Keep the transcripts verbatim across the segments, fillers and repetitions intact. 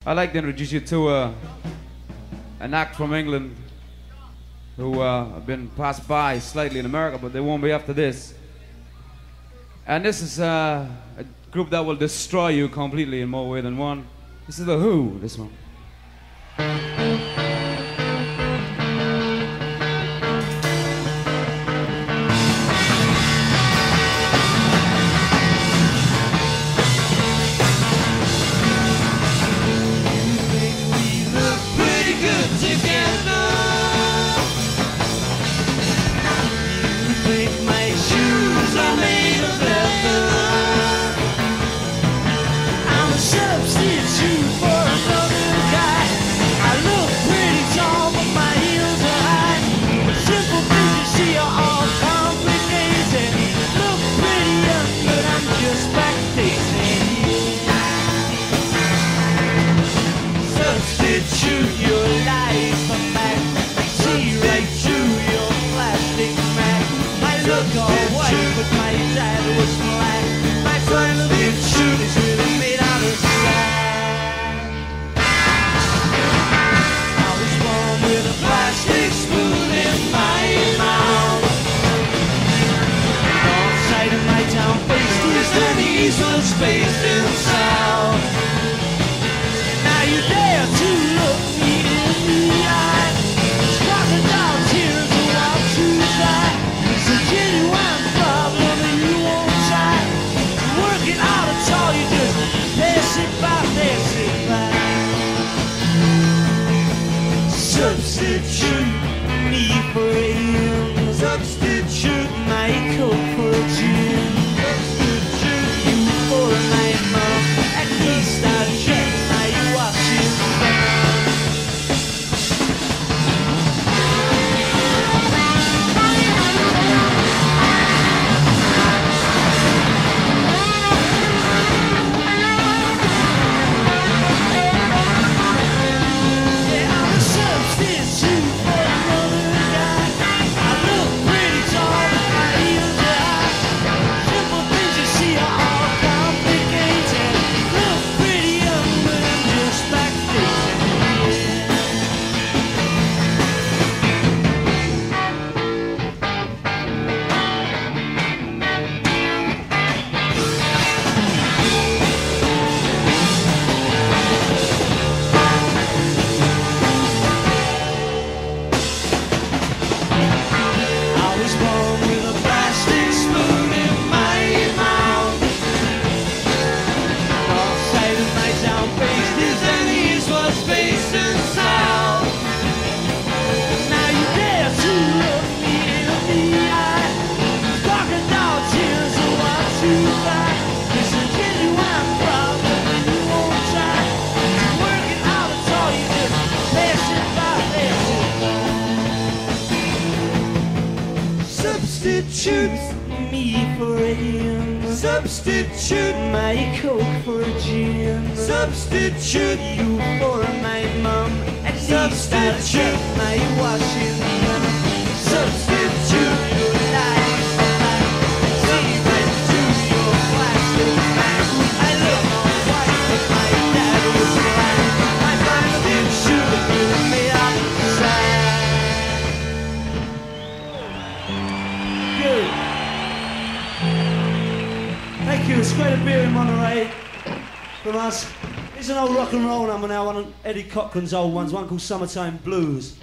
I'd like to introduce you to uh, an act from England who uh, have been passed by slightly in America, but they won't be after this. And this is uh, a group that will destroy you completely in more ways than one. This is The Who, this one. Substitute my Coke for a gin. Substitute you for my mum. At least I'll check my washing done. Substitute your life for mine. Leave it to your plastic bag. I love my wife, but my dad was blind. My plastic shoe was made out of sand. Good. Thank you, it's great to be here in Monterey from us. It's an old rock and roll number now, one of Eddie Cochran's old ones, one called Summertime Blues.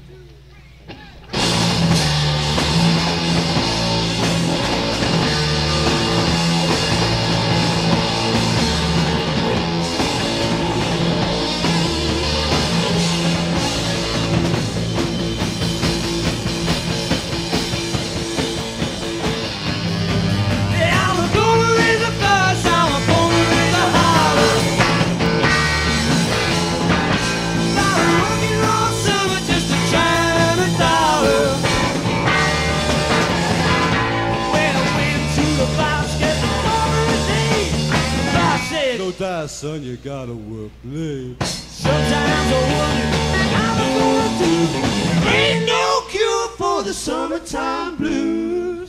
Son, you gotta work late. Sometimes I wonder how I'm gonna do. Ain't no cure for the summertime blues.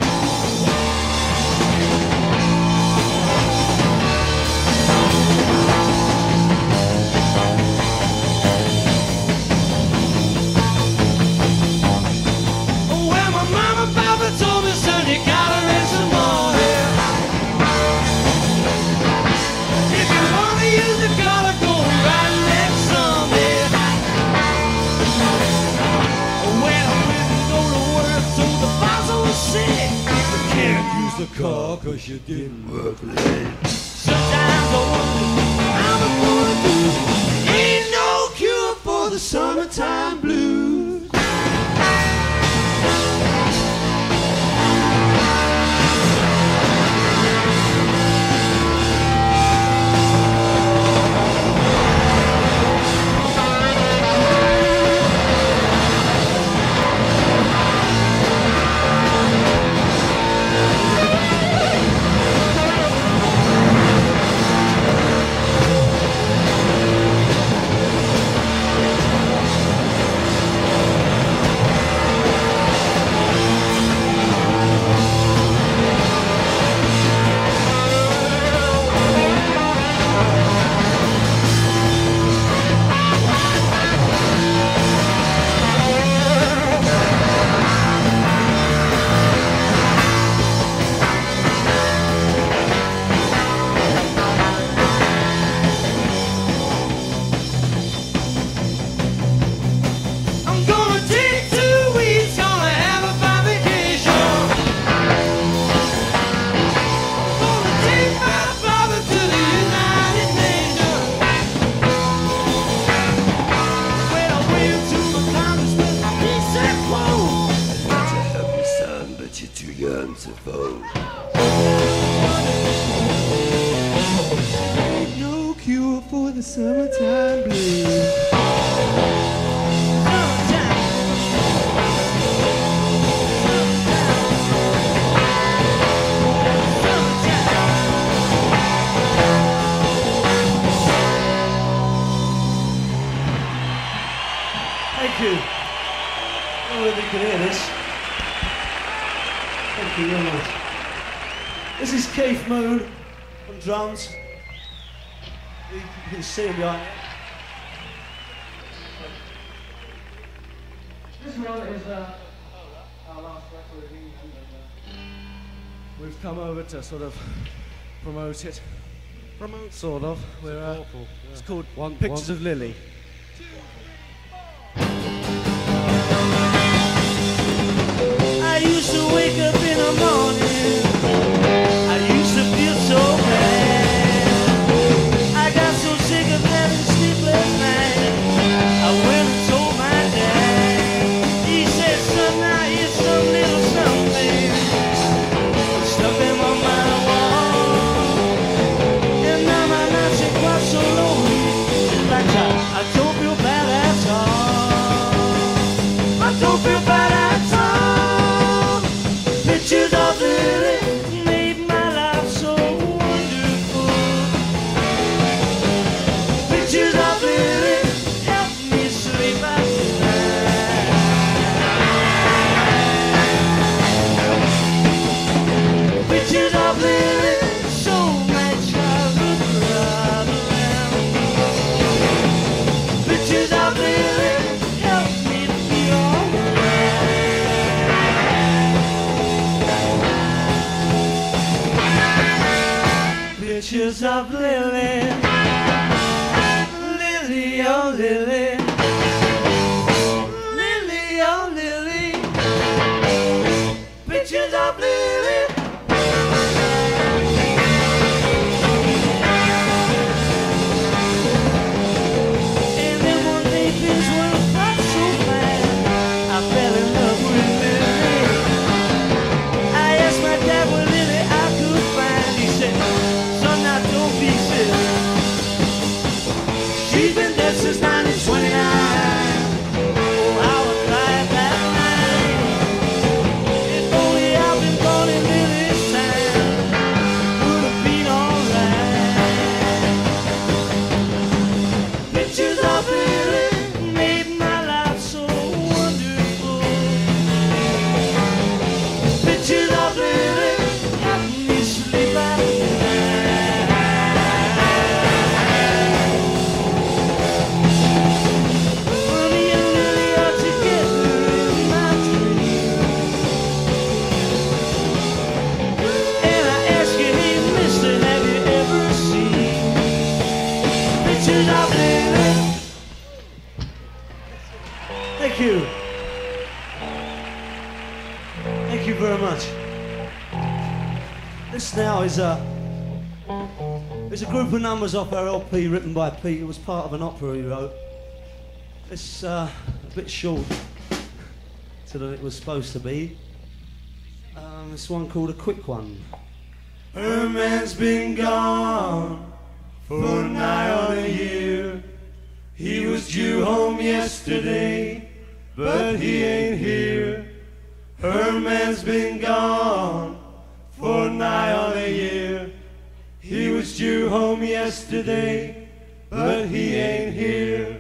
'cause you didn't work late. Sometimes I wonder how I'm gonna do. Ain't no cure for the summertime blues. Summertime blues. Thank you. I don't know if you can hear this. Thank you very much. This is Keith Moon on drums. You can see him behind it. This one is uh, our last record. We've come over to sort of promote it. Promote? Sort of. We're, uh, awful, yeah. It's called one, Pictures one. of Lily. I used to wake up in the morning. I used to feel so bad. Sleepless night, I went and told my dad. He said, son, now here's some little something stuck in my mind wall. And now my nights ain't quite so lonely. Like I, I don't feel bad at all. I don't feel bad at all. Pictures of Lily made my life so wonderful. Pictures of Lily help me sleep at night. Pictures of Lily show my childhood right around. Pictures of Lily help me feel alright. Pictures of Lily. Lily, oh Lily, Lily, oh Lily, pictures of Lily. And then one day things weren't quite so fine. I fell in love with Lily. I asked my dad what Lily I could find. He said, son, now don't be silly. She's been dead since nineteen twenty-nine. Oh, I was glad that night. If only I'd been born in Lily's time, would have been alright. Pictures of Lily made my life so wonderful. Pictures of Lily helped me sleep at night. Thank you. Thank you very much. This now is a, it's a group of numbers off our L P written by Pete. It was part of an opera he wrote. It's uh, a bit short to than it was supposed to be. Um, this one called A Quick One. Her man's been gone for nigh on a year. He was due home yesterday, but he ain't here. Her man's been gone for nigh on a year. He was due home yesterday, but he ain't here.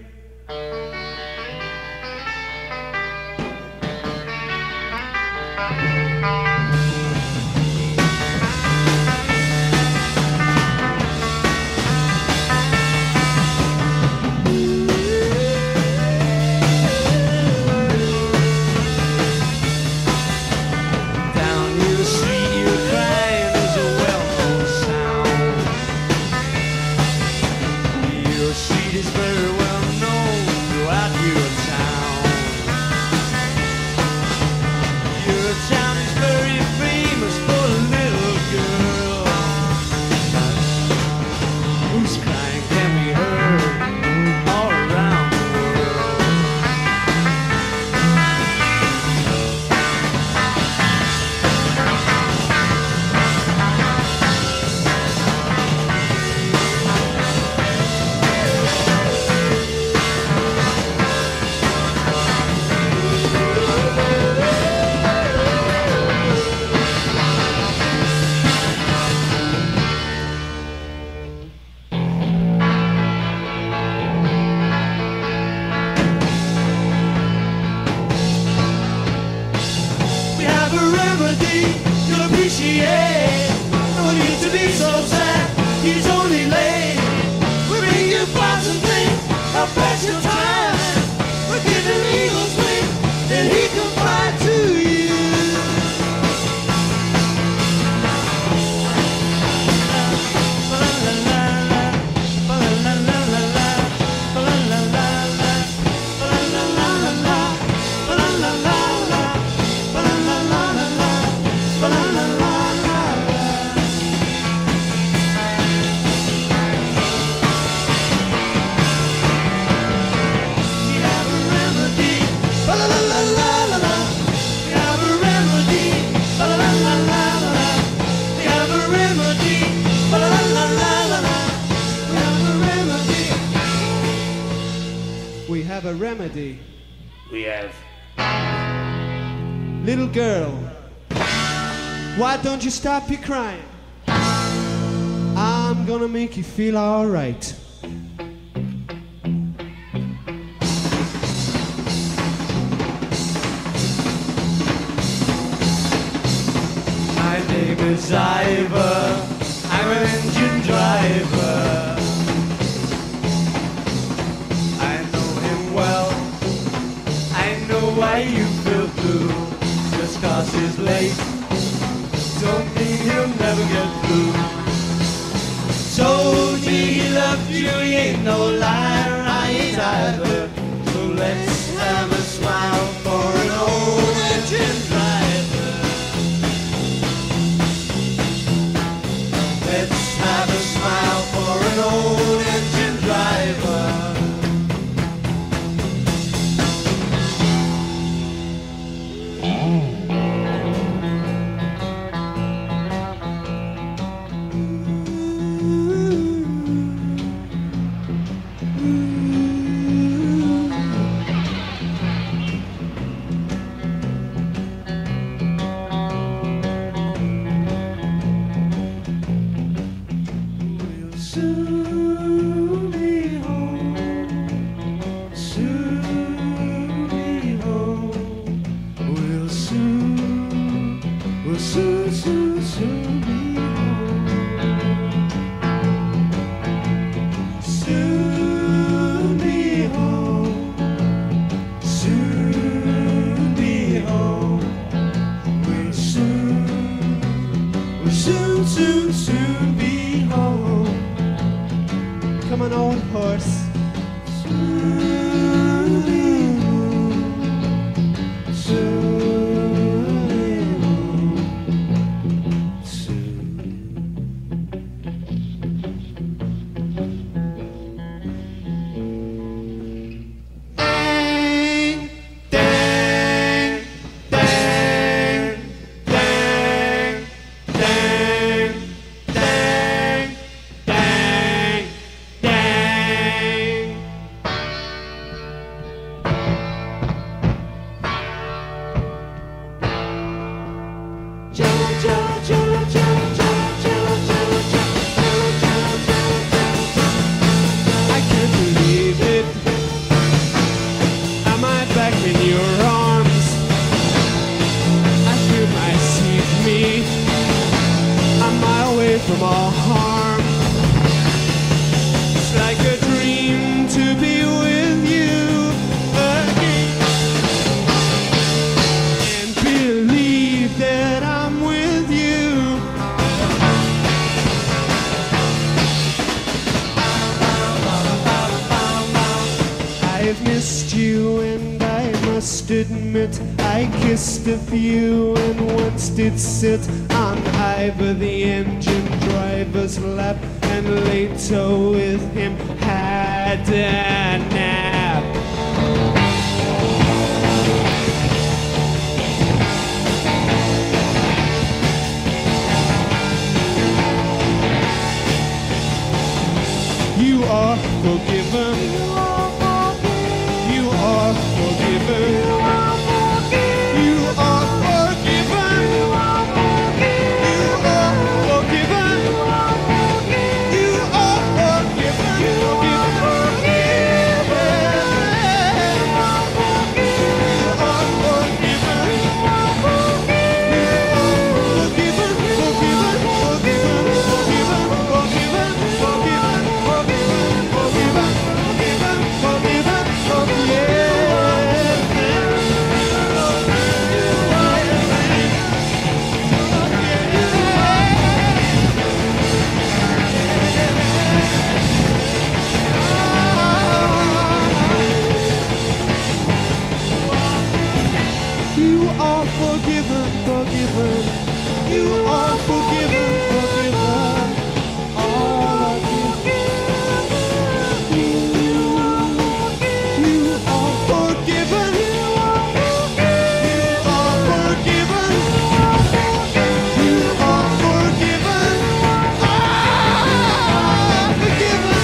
We have. Little girl, why don't you stop your crying? I'm gonna make you feel all right. My name is Ivor, I'm an engine driver. Why you feel blue? Just cause he's late don't mean he'll never get through. Told me he loved you, he ain't no liar, I ain't either. So let's have a smile for an old engine driver. Let's have a smile for an old engine driver. I've missed you, and I must admit I kissed a few and once did sit on either the engine driver's lap and later with him had a nap. You are forgiven. You are forgiven. You are forgiven. You are forgiven. You are forgiven. Forgiven, forgiven. You are forgiven, forgiven. All of you. You, you are forgiven. You are forgiven. You are forgiven. Ah, forgiven.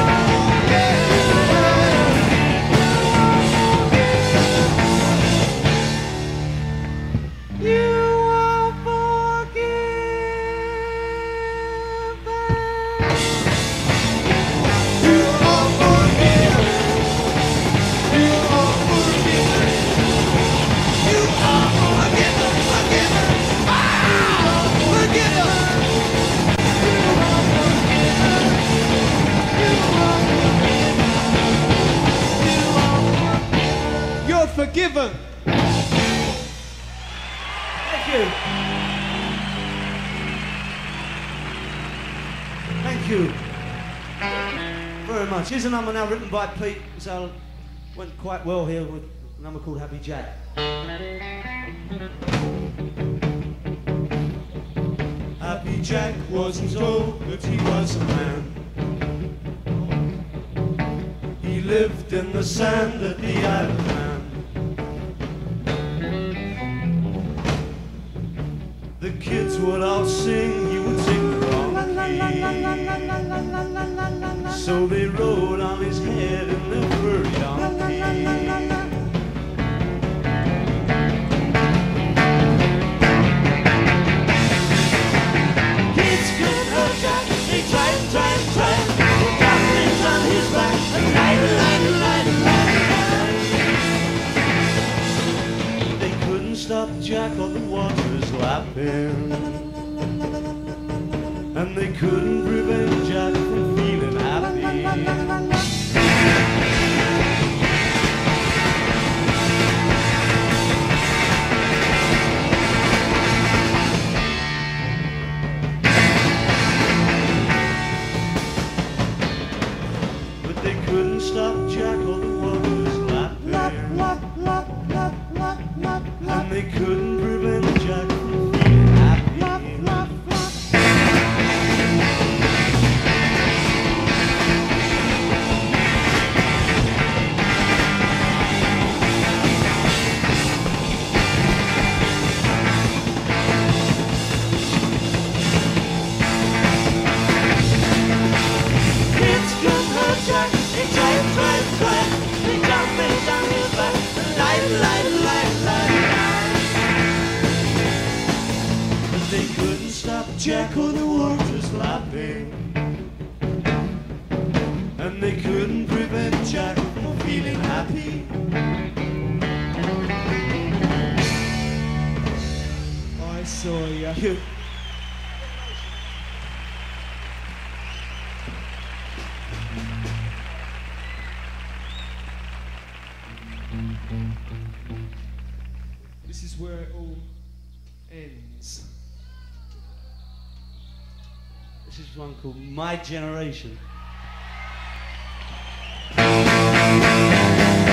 You are forgiven. You are forgiven. You are forgiven. You are forgiven. Forgiven. Ah, forgiven. You are forgiven. You are forgiven. You're forgiven. Thank you. Thank you very much. Here's a number now written by Pete, so went quite well here with a number called Happy Jack. Happy Jack wasn't told that he was a man. He lived in the sand at the Isle of Man. The kids would all sing, he would sing the wrong key. So they rode on his head in their furry donkey. Kids couldn't hurt Jack, they tried and tried and tried. They got things on his back, and light, light, light, light, light. They couldn't stop Jack on the waters lapping, and they couldn't prevent Jack from feeling happy. But they couldn't stop Jack on the waters lapping, and they couldn't prevent Jack from feeling happy. Kids couldn't hurt Jack, they tried, tried, tried. They jumped things on his back, light, light, light, light. But they couldn't stop Jack on the waters lapping, and they couldn't prevent Jack from feeling happy. I saw ya. You. This is where it all ends. This is one called My Generation.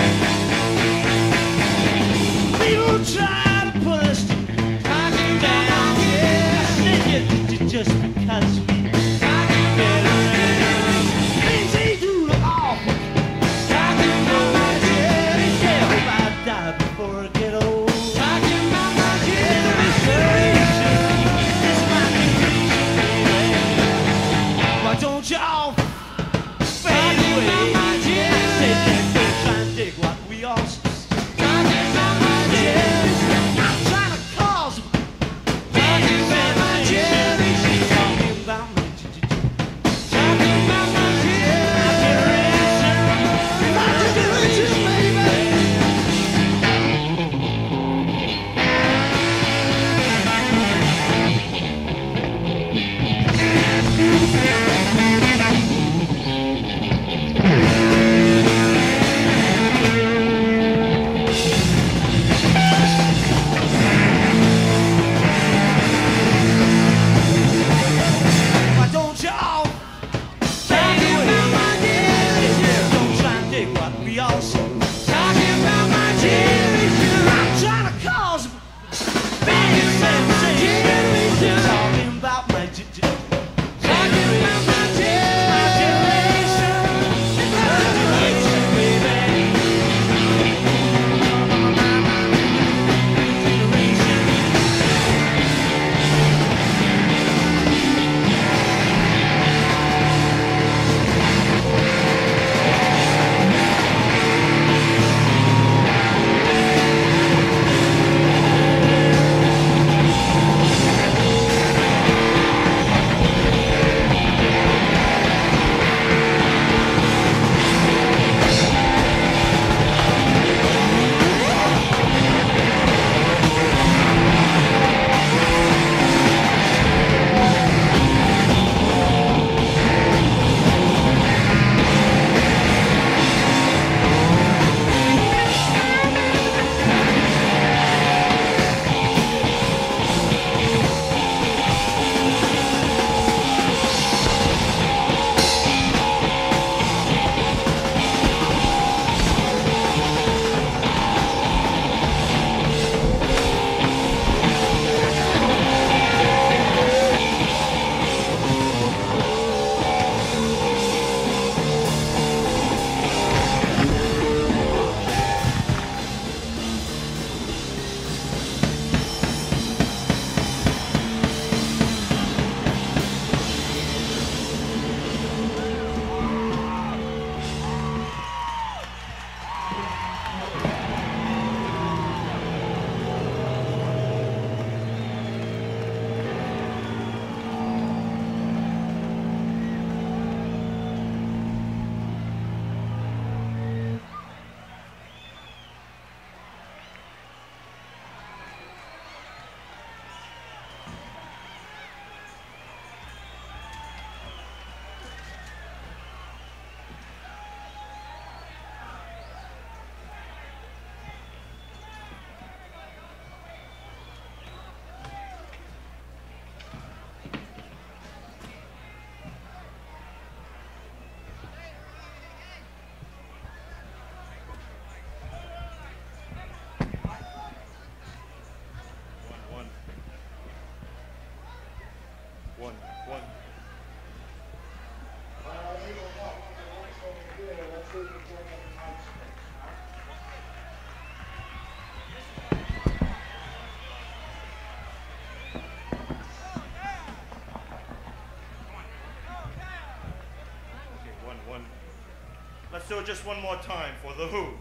Let's do it just one more time for The Who.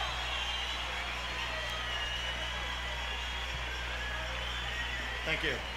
Thank you. Thank you.